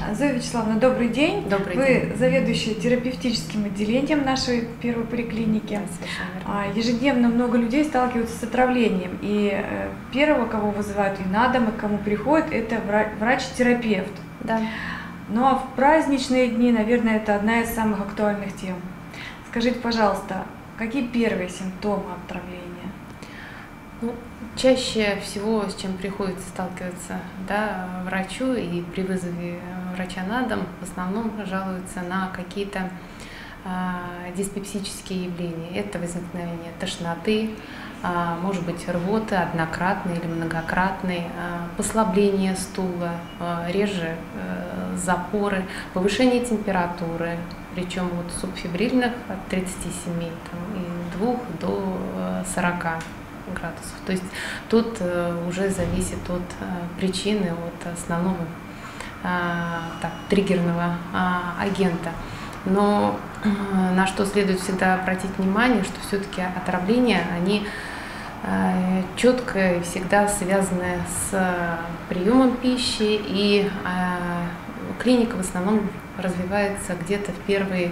Зоя Вячеславовна, добрый день. Добрый Вы день. заведующая терапевтическим отделением нашей первой поликлиники. Ежедневно много людей сталкиваются с отравлением. И первого, кого вызывают и на дом, и к кому приходят, это врач-терапевт. Да. Ну а в праздничные дни, наверное, это одна из самых актуальных тем. Скажите, пожалуйста, какие первые симптомы отравления? Ну, чаще всего, с чем приходится сталкиваться, да, врачу, и при вызове врача на дом в основном жалуются на какие-то диспепсические явления. Это возникновение тошноты, может быть рвоты однократной или многократной, послабление стула, реже запоры, повышение температуры, причем вот субфебрильных от 37,2 до 40 градусов. То есть тут уже зависит от причины, от основного триггерного агента. Но на что следует всегда обратить внимание, что все-таки отравления, они четко и всегда связаны с приемом пищи, и клиника в основном развивается где-то в первые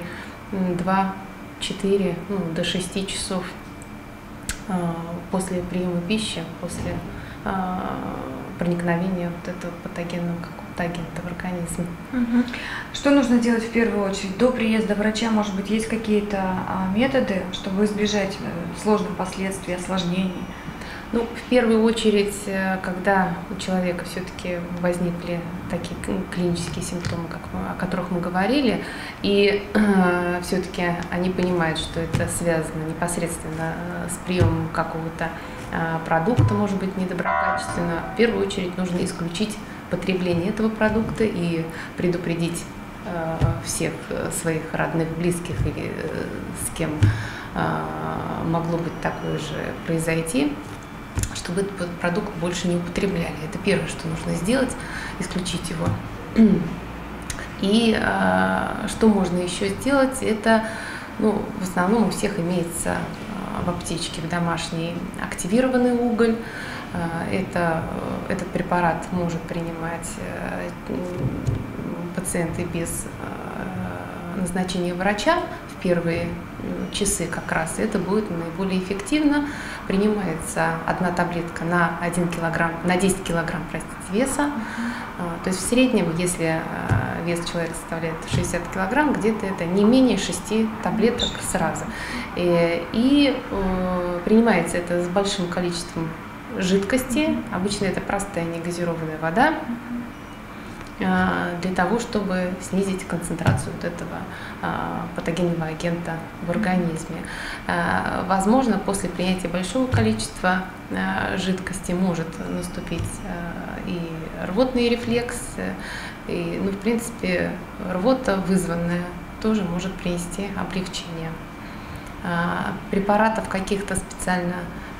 2-4, до 6 часов после приема пищи, после проникновения вот этого патогенного какого-то агента в организм. Что нужно делать в первую очередь? До приезда врача, может быть, есть какие-то методы, чтобы избежать сложных последствий, осложнений? Ну, в первую очередь, когда у человека все-таки возникли такие клинические симптомы, о которых мы говорили, и все-таки они понимают, что это связано непосредственно с приемом какого-то продукта, может быть, недоброкачественного, в первую очередь нужно исключить потребление этого продукта и предупредить всех своих родных, близких или с кем могло быть такое же произойти, чтобы этот продукт больше не употребляли. Это первое, что нужно сделать, исключить его. И что можно еще сделать, это, в основном у всех имеется в аптечке, в домашней, активированный уголь. Этот препарат может принимать пациенты без назначения врача в первые часы как раз. Это будет наиболее эффективно. Принимается одна таблетка на 1 килограмм, на 10 килограмм, веса. То есть в среднем, если вес человека составляет 60 килограмм, где-то это не менее 6 таблеток сразу. И принимается это с большим количеством жидкости. Обычно это простая негазированная вода, для того, чтобы снизить концентрацию вот этого патогенного агента в организме. Возможно, после принятия большого количества жидкости может наступить и рвотный рефлекс, и, в принципе, рвота вызванная тоже может принести облегчение. Препаратов каких-то специально,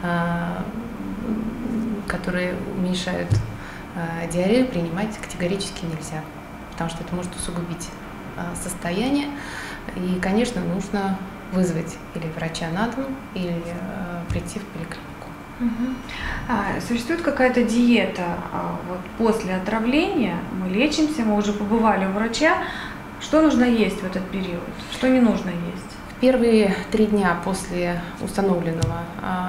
которые уменьшают диарею, принимать категорически нельзя, потому что это может усугубить состояние. И, конечно, нужно вызвать или врача на дом, или прийти в поликлинику. Существует какая-то диета вот после отравления? Мы лечимся, мы уже побывали у врача. Что нужно есть в этот период? Что не нужно есть? В первые 3 дня после установленного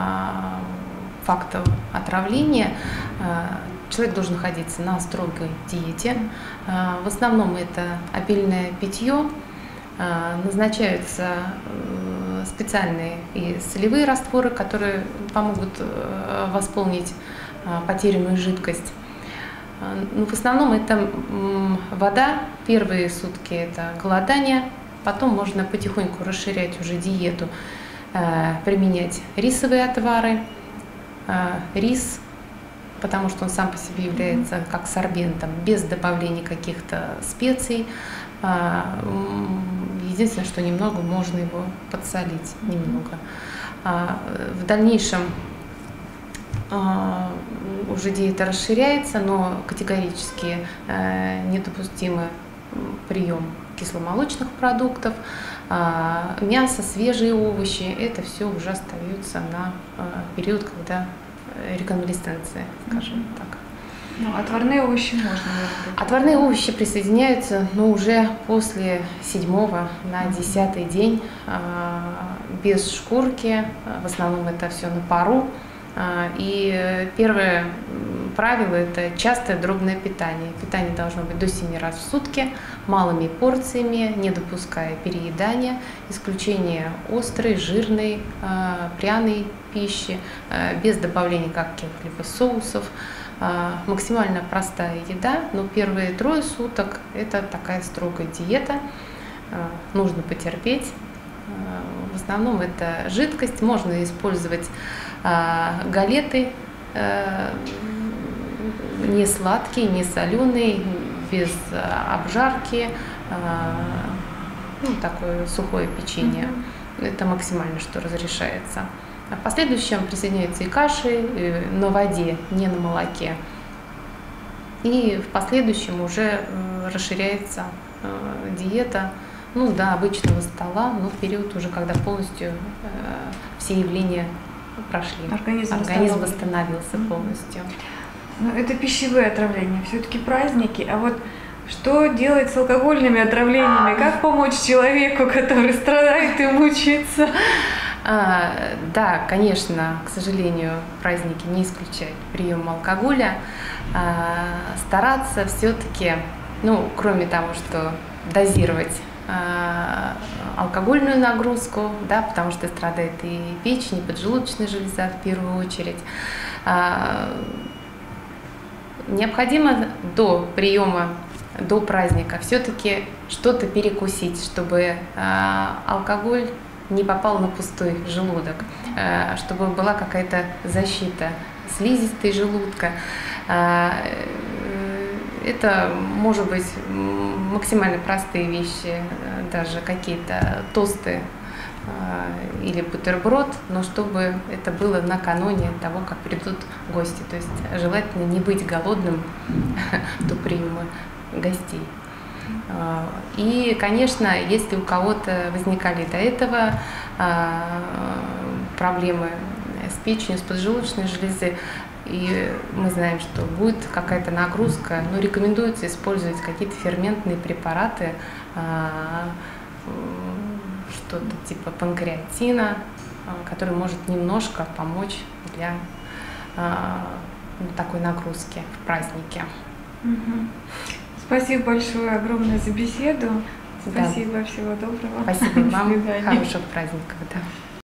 факта отравления человек должен находиться на строгой диете. В основном это обильное питье. Назначаются специальные и солевые растворы, которые помогут восполнить потерянную жидкость. В основном это вода. Первые сутки это голодание. Потом можно потихоньку расширять уже диету, применять рисовые отвары, рис, потому что он сам по себе является как сорбентом, без добавления каких-то специй. Единственное, что немного можно его подсолить, немного. В дальнейшем уже диета расширяется, но категорически недопустимый прием кисломолочных продуктов, мясо, свежие овощи. Это все уже остается на период, когда реконвалесценция, скажем так. Ну, отварные овощи можно, наверное. Отварные овощи присоединяются, но уже после 7-го на 10-й день, без шкурки. В основном это все на пару. И первое правило – это частое дробное питание. Питание должно быть до 7 раз в сутки, малыми порциями, не допуская переедания, исключение острой, жирной, пряной пищи, без добавления каких-либо соусов. Максимально простая еда, но первые 3 суток – это такая строгая диета, нужно потерпеть. В основном это жидкость, можно использовать галеты, не сладкие, не соленые, без обжарки, ну, такое сухое печенье. Это максимально, что разрешается. А в последующем присоединяются и каши на воде, не на молоке. И в последующем уже расширяется диета, ну, до обычного стола, но в период уже, когда полностью все явления прошли. Организм восстановился полностью. Ну, это пищевые отравления, все-таки праздники. А вот что делать с алкогольными отравлениями? Как помочь человеку, который страдает и мучается? Да, конечно, к сожалению, праздники не исключают прием алкоголя. Стараться все-таки, ну, кроме того, что дозировать алкогольную нагрузку, да, потому что страдает и печень, и поджелудочная железа в первую очередь. Необходимо до приема, до праздника все-таки что-то перекусить, чтобы алкоголь не попал на пустой желудок, чтобы была какая-то защита слизистой желудка. Это может быть максимально простые вещи, даже какие-то тосты или бутерброд, но чтобы это было накануне того, как придут гости. То есть желательно не быть голодным до приема гостей. И, конечно, если у кого-то возникали до этого проблемы с печенью, с поджелудочной железой, и мы знаем, что будет какая-то нагрузка, но рекомендуется использовать какие-то ферментные препараты, что-то типа панкреатина, который может немножко помочь для такой нагрузки в празднике. Спасибо большое, огромное за беседу. Спасибо, да. Всего доброго. Спасибо вам, хороших праздников. Да.